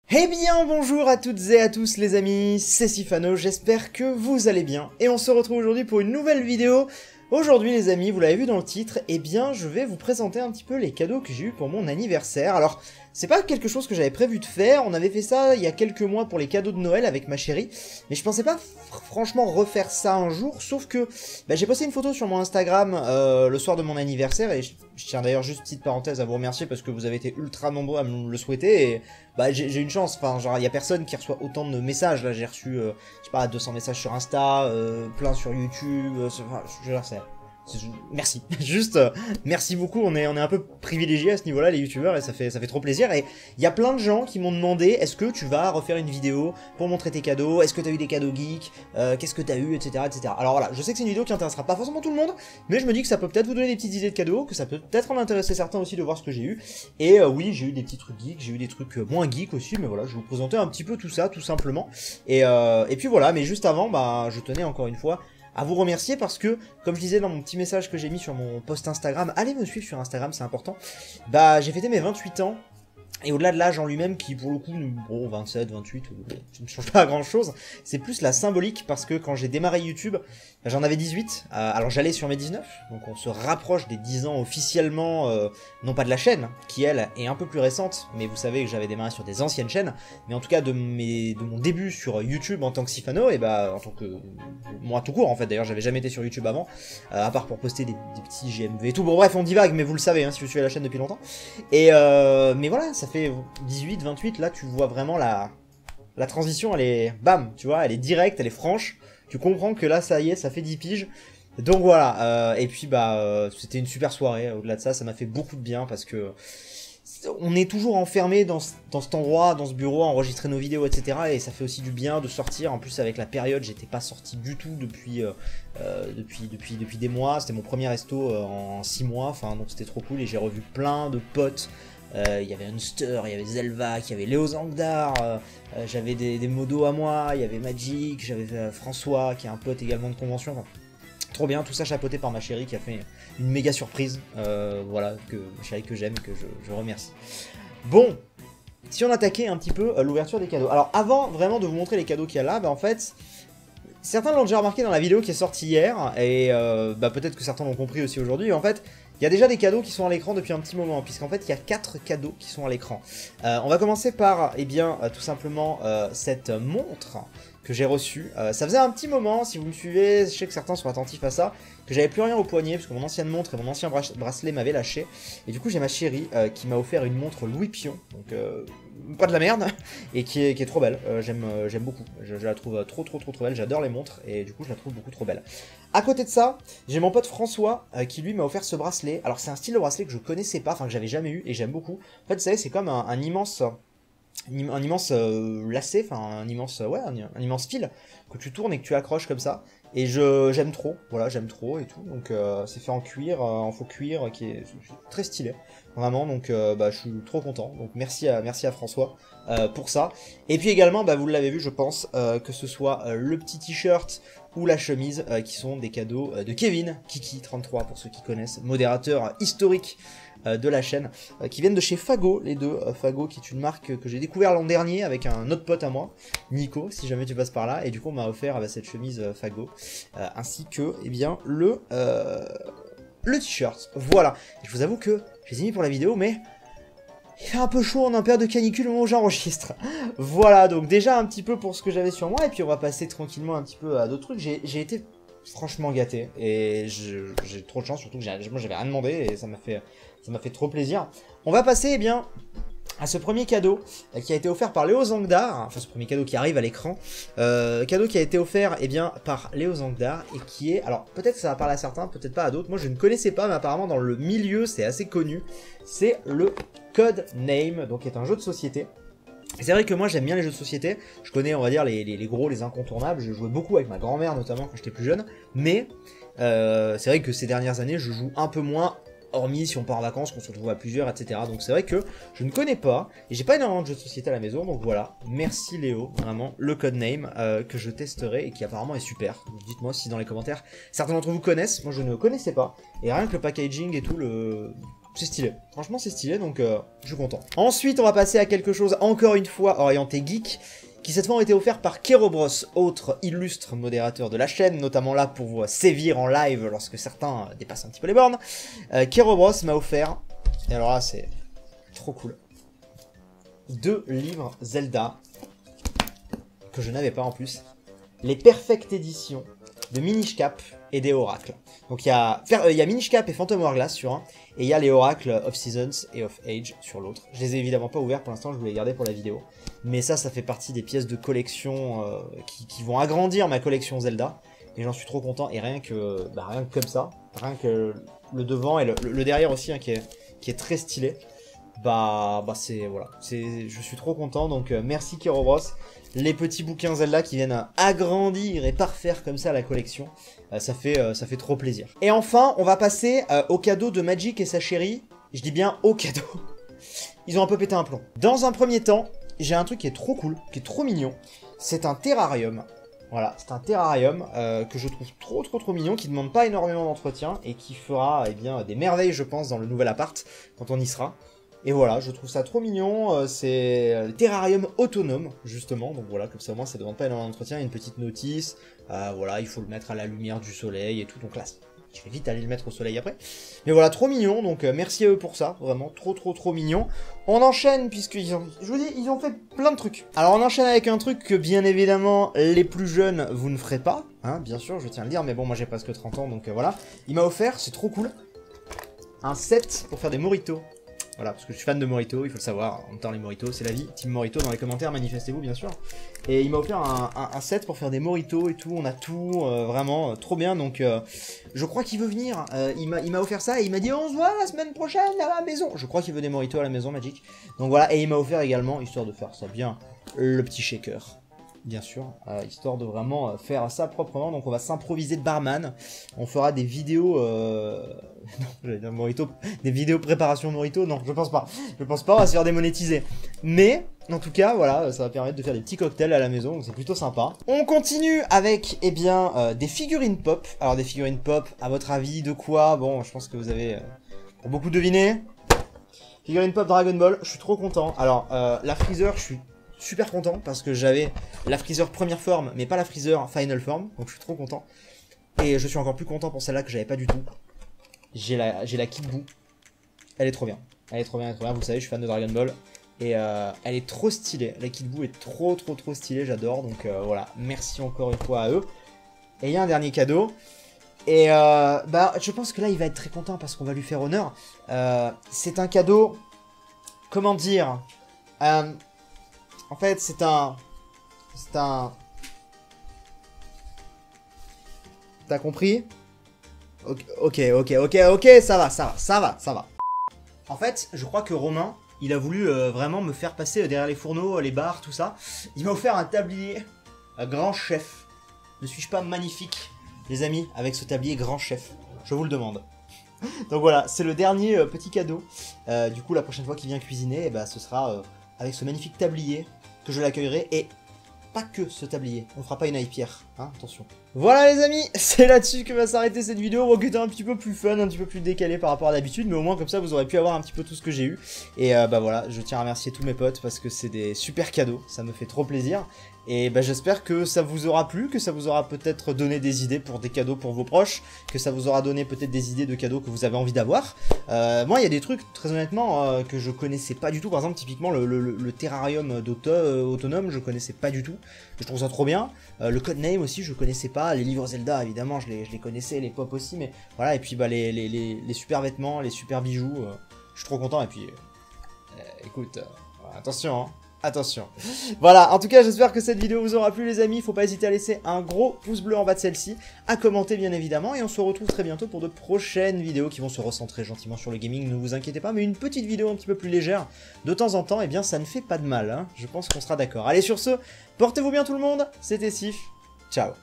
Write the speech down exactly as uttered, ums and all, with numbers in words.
Eh bien bonjour à toutes et à tous les amis, c'est Sifano, j'espère que vous allez bien. Et on se retrouve aujourd'hui pour une nouvelle vidéo. Aujourd'hui les amis, vous l'avez vu dans le titre, eh bien je vais vous présenter un petit peu les cadeaux que j'ai eu pour mon anniversaire. Alors c'est pas quelque chose que j'avais prévu de faire, on avait fait ça il y a quelques mois pour les cadeaux de Noël avec ma chérie. Mais je pensais pas franchement refaire ça un jour, sauf que bah, j'ai posté une photo sur mon Instagram euh, le soir de mon anniversaire. Et je, je tiens d'ailleurs juste petite parenthèse à vous remercier parce que vous avez été ultra nombreux à me le souhaiter. Et bah j'ai une chance, enfin genre il y a personne qui reçoit autant de messages. Là j'ai reçu, euh, je sais pas, deux cents messages sur Insta, euh, plein sur YouTube, euh, enfin je veux dire c'est... Merci, juste euh, merci beaucoup, on est, on est un peu privilégiés à ce niveau-là les youtubeurs et ça fait, ça fait trop plaisir. Et il y a plein de gens qui m'ont demandé est-ce que tu vas refaire une vidéo pour montrer tes cadeaux, est-ce que tu as eu des cadeaux geeks, euh, qu'est-ce que tu as eu, etc, etc. Alors voilà, je sais que c'est une vidéo qui intéressera pas forcément tout le monde, mais je me dis que ça peut peut-être vous donner des petites idées de cadeaux, que ça peut peut-être en intéresser certains aussi de voir ce que j'ai eu. Et euh, oui, j'ai eu des petits trucs geeks, j'ai eu des trucs moins geeks aussi, mais voilà, je vais vous présenter un petit peu tout ça, tout simplement. Et, euh, et puis voilà, mais juste avant, bah je tenais encore une fois à vous remercier parce que, comme je disais dans mon petit message que j'ai mis sur mon post Instagram, allez me suivre sur Instagram, c'est important, bah j'ai fêté mes vingt-huit ans. Et au-delà de l'âge en lui-même, qui pour le coup, bon, vingt-sept, vingt-huit, ça ne change pas grand-chose, c'est plus la symbolique, parce que quand j'ai démarré YouTube, j'en avais dix-huit, euh, alors j'allais sur mes dix-neuf, donc on se rapproche des dix ans officiellement, euh, non pas de la chaîne, qui elle est un peu plus récente, mais vous savez que j'avais démarré sur des anciennes chaînes, mais en tout cas de, mes, de mon début sur YouTube en tant que Sifano, et bah en tant que... moi tout court en fait, d'ailleurs j'avais jamais été sur YouTube avant, euh, à part pour poster des, des petits G M V et tout, bon bref on divague, mais vous le savez hein, si vous suivez la chaîne depuis longtemps, et euh, mais voilà, ça fait dix-huit, vingt-huit, là tu vois vraiment la, la transition, elle est bam, tu vois, elle est directe, elle est franche, tu comprends que là ça y est, ça fait dix piges, donc voilà, euh, et puis bah euh, c'était une super soirée, au-delà de ça, ça m'a fait beaucoup de bien parce que on est toujours enfermé dans, dans cet endroit, dans ce bureau, à enregistrer nos vidéos, et cetera. Et ça fait aussi du bien de sortir. En plus, avec la période, j'étais pas sorti du tout depuis, euh, depuis, depuis, depuis des mois. C'était mon premier resto euh, en six mois. Enfin, donc c'était trop cool. Et j'ai revu plein de potes. Il euh, y avait Unster, il y avait Zelvac, il y avait Léo Zangdar, euh, euh, j'avais des, des modos à moi, il y avait Magic, j'avais euh, François, qui est un pote également de convention. Enfin, trop bien, tout ça chapeauté par ma chérie qui a fait une méga surprise, euh, voilà, que ma chérie que j'aime et que je, je remercie. Bon, si on attaquait un petit peu l'ouverture des cadeaux. Alors avant vraiment de vous montrer les cadeaux qu'il y a là, bah en fait, certains l'ont déjà remarqué dans la vidéo qui est sortie hier, et euh, bah peut-être que certains l'ont compris aussi aujourd'hui, en fait, il y a déjà des cadeaux qui sont à l'écran depuis un petit moment, puisqu'en fait il y a quatre cadeaux qui sont à l'écran. Euh, on va commencer par, eh bien, euh, tout simplement euh, cette montre que j'ai reçu. Euh, ça faisait un petit moment, si vous me suivez, je sais que certains sont attentifs à ça, que j'avais plus rien au poignet, parce que mon ancienne montre et mon ancien bracelet m'avaient lâché. Et du coup j'ai ma chérie euh, qui m'a offert une montre Louis Pion, donc euh, pas de la merde, et qui est, qui est trop belle, euh, j'aime euh, j'aime beaucoup, je, je la trouve trop trop trop trop belle, j'adore les montres, et du coup je la trouve beaucoup trop belle. À côté de ça, j'ai mon pote François, euh, qui lui m'a offert ce bracelet. Alors c'est un style de bracelet que je connaissais pas, enfin que j'avais jamais eu, et j'aime beaucoup. En fait vous savez c'est comme un, un immense... un immense euh, lacet, enfin un immense, ouais, un, un immense fil que tu tournes et que tu accroches comme ça. Et je j'aime trop, voilà, j'aime trop et tout. Donc euh, c'est fait en cuir, euh, en faux cuir, qui est très stylé, vraiment. Donc euh, bah, je suis trop content. Donc merci à merci à François euh, pour ça. Et puis également, bah, vous l'avez vu, je pense, euh, que ce soit euh, le petit t-shirt ou la chemise, euh, qui sont des cadeaux euh, de Kevin, Kiki trente-trois pour ceux qui connaissent, modérateur historique de la chaîne, euh, qui viennent de chez Fago, les deux. euh, Fago qui est une marque que j'ai découvert l'an dernier avec un autre pote à moi, Nico, si jamais tu passes par là, et du coup on m'a offert euh, bah, cette chemise euh, Fago, euh, ainsi que, eh bien, le euh, le t-shirt, voilà. Et je vous avoue que je les ai mis pour la vidéo, mais il fait un peu chaud, on est en période de canicule au moment où j'enregistre. Voilà, donc déjà un petit peu pour ce que j'avais sur moi, et puis on va passer tranquillement un petit peu à d'autres trucs. J'ai été franchement gâté, et j'ai trop de chance, surtout que moi j'avais rien demandé, et ça m'a fait... Ça m'a fait trop plaisir. On va passer eh bien à ce premier cadeau euh, qui a été offert par Léo Zangdar. Enfin, ce premier cadeau qui arrive à l'écran. Euh, cadeau qui a été offert eh bien, par Léo Zangdar et qui est... Alors, peut-être que ça va parler à certains, peut-être pas à d'autres. Moi, je ne connaissais pas, mais apparemment, dans le milieu, c'est assez connu. C'est le Codename, donc qui est un jeu de société. C'est vrai que moi j'aime bien les jeux de société, je connais on va dire les, les, les gros, les incontournables, je jouais beaucoup avec ma grand-mère notamment quand j'étais plus jeune, mais euh, c'est vrai que ces dernières années je joue un peu moins, hormis si on part en vacances, qu'on se retrouve à plusieurs, et cetera. Donc c'est vrai que je ne connais pas, et j'ai pas énormément de jeux de société à la maison, donc voilà, merci Léo, vraiment, le Codename euh, que je testerai et qui apparemment est super. Dites-moi si dans les commentaires certains d'entre vous connaissent, moi je ne connaissais pas, et rien que le packaging et tout, le... c'est stylé. Franchement, c'est stylé, donc euh, je suis content. Ensuite, on va passer à quelque chose, encore une fois, orienté geek, qui cette fois ont été offerts par Kerobros, autre illustre modérateur de la chaîne, notamment là pour vous sévir en live lorsque certains dépassent un petit peu les bornes. Euh, Kerobros m'a offert, et alors là, c'est trop cool, deux livres Zelda, que je n'avais pas en plus, les Perfect Editions de Minish Cap et des Oracles. Donc il y a, euh, y a Minish Cap et Phantom Hourglass sur un, et il y a les Oracles of Seasons et of Age sur l'autre. Je les ai évidemment pas ouverts pour l'instant, je voulais les garder pour la vidéo. Mais ça, ça fait partie des pièces de collection euh, qui, qui vont agrandir ma collection Zelda. Et j'en suis trop content, et rien que, bah, rien que comme ça, rien que le devant et le, le derrière aussi, hein, qui, est, qui est très stylé. Bah, bah c'est, voilà, c'est, je suis trop content, donc euh, merci Kerobros. Les petits bouquins Zelda qui viennent agrandir et parfaire comme ça la collection, euh, ça, fait, euh, ça fait trop plaisir. Et enfin, on va passer euh, au cadeau de Magic et sa chérie. Je dis bien au cadeau. Ils ont un peu pété un plomb. Dans un premier temps, j'ai un truc qui est trop cool, qui est trop mignon. C'est un terrarium. Voilà, c'est un terrarium euh, que je trouve trop trop trop mignon, qui ne demande pas énormément d'entretien et qui fera eh bien, des merveilles, je pense, dans le nouvel appart, quand on y sera. Et voilà, je trouve ça trop mignon, euh, c'est un terrarium autonome, justement, donc voilà, comme ça au moins ça ne demande pas énormément d'entretien, une petite notice, euh, voilà, il faut le mettre à la lumière du soleil et tout, donc là, je vais vite aller le mettre au soleil après. Mais voilà, trop mignon, donc euh, merci à eux pour ça, vraiment trop trop trop mignon. On enchaîne, puisqu'ils ont, je vous dis, ils ont fait plein de trucs. Alors on enchaîne avec un truc que bien évidemment, les plus jeunes, vous ne ferez pas, hein, bien sûr, je tiens à le dire, mais bon, moi j'ai presque trente ans, donc euh, voilà. Il m'a offert, c'est trop cool, un set pour faire des mojitos. Voilà, parce que je suis fan de Morito, il faut le savoir, en même temps les Moritos, c'est la vie. Team Morito dans les commentaires, manifestez-vous bien sûr. Et il m'a offert un, un, un set pour faire des Moritos et tout, on a tout, euh, vraiment, euh, trop bien. Donc euh, je crois qu'il veut venir, euh, il m'a offert ça et il m'a dit on se voit la semaine prochaine à la maison. Je crois qu'il veut des Moritos à la maison, Magic. Donc voilà, et il m'a offert également, histoire de faire ça bien, le petit shaker. Bien sûr, euh, histoire de vraiment euh, faire ça proprement. Donc on va s'improviser de barman. On fera des vidéos... Euh... non, j'allais dire Morito. Des vidéos préparation Morito. Non, je pense pas. Je pense pas, on va se faire démonétiser. Mais, en tout cas, voilà, ça va permettre de faire des petits cocktails à la maison. Donc c'est plutôt sympa. On continue avec, eh bien, euh, des figurines pop. Alors des figurines pop, à votre avis, de quoi? Bon, je pense que vous avez euh, pour beaucoup deviné. Figurines pop Dragon Ball, je suis trop content. Alors, euh, la Freezer, je suis... super content parce que j'avais la Freezer première forme mais pas la Freezer final form, donc je suis trop content. Et je suis encore plus content pour celle-là que j'avais pas du tout. J'ai la, j'ai la Kid Buu, elle est trop bien, elle est trop bien, elle est trop bien, vous savez je suis fan de Dragon Ball. Et euh, elle est trop stylée, la Kid Buu est trop trop trop stylée, j'adore, donc euh, voilà, merci encore une fois à eux. Et il y a un dernier cadeau, et euh, bah je pense que là il va être très content parce qu'on va lui faire honneur. Euh, c'est un cadeau, comment dire, euh, en fait, c'est un... C'est un... T'as compris? Ok, ok, ok, ok, ok, ça va, ça va, ça va, ça va. En fait, je crois que Romain, il a voulu euh, vraiment me faire passer derrière les fourneaux, les bars, tout ça. Il m'a offert un tablier un grand chef. Ne suis-je pas magnifique, les amis, avec ce tablier grand chef? Je vous le demande. Donc voilà, c'est le dernier euh, petit cadeau. Euh, du coup, la prochaine fois qu'il vient cuisiner, eh ben, ce sera euh, avec ce magnifique tablier que je l'accueillerai, et pas que ce tablier, on fera pas une aille pierre, hein, attention. Voilà les amis, c'est là-dessus que va s'arrêter cette vidéo, bon, qui était un petit peu plus fun, un petit peu plus décalé par rapport à d'habitude, mais au moins comme ça vous aurez pu avoir un petit peu tout ce que j'ai eu. Et euh, bah voilà, je tiens à remercier tous mes potes parce que c'est des super cadeaux, ça me fait trop plaisir. Et bah j'espère que ça vous aura plu, que ça vous aura peut-être donné des idées pour des cadeaux pour vos proches, que ça vous aura donné peut-être des idées de cadeaux que vous avez envie d'avoir. Euh, moi il y a des trucs très honnêtement euh, que je connaissais pas du tout, par exemple typiquement le, le, le terrarium d'auto, euh, autonome, je connaissais pas du tout, je trouve ça trop bien. Euh, le Codename aussi je connaissais pas, les livres Zelda évidemment je les, je les connaissais, les pop aussi, mais voilà, et puis bah les, les, les, les super vêtements, les super bijoux, euh, je suis trop content, et puis euh, écoute, euh, attention hein. Attention. Voilà, en tout cas j'espère que cette vidéo vous aura plu les amis, faut pas hésiter à laisser un gros pouce bleu en bas de celle-ci, à commenter bien évidemment, et on se retrouve très bientôt pour de prochaines vidéos qui vont se recentrer gentiment sur le gaming, ne vous inquiétez pas, mais une petite vidéo un petit peu plus légère de temps en temps, et eh bien ça ne fait pas de mal, hein. Je pense qu'on sera d'accord. Allez sur ce, portez-vous bien tout le monde, c'était Sif, ciao.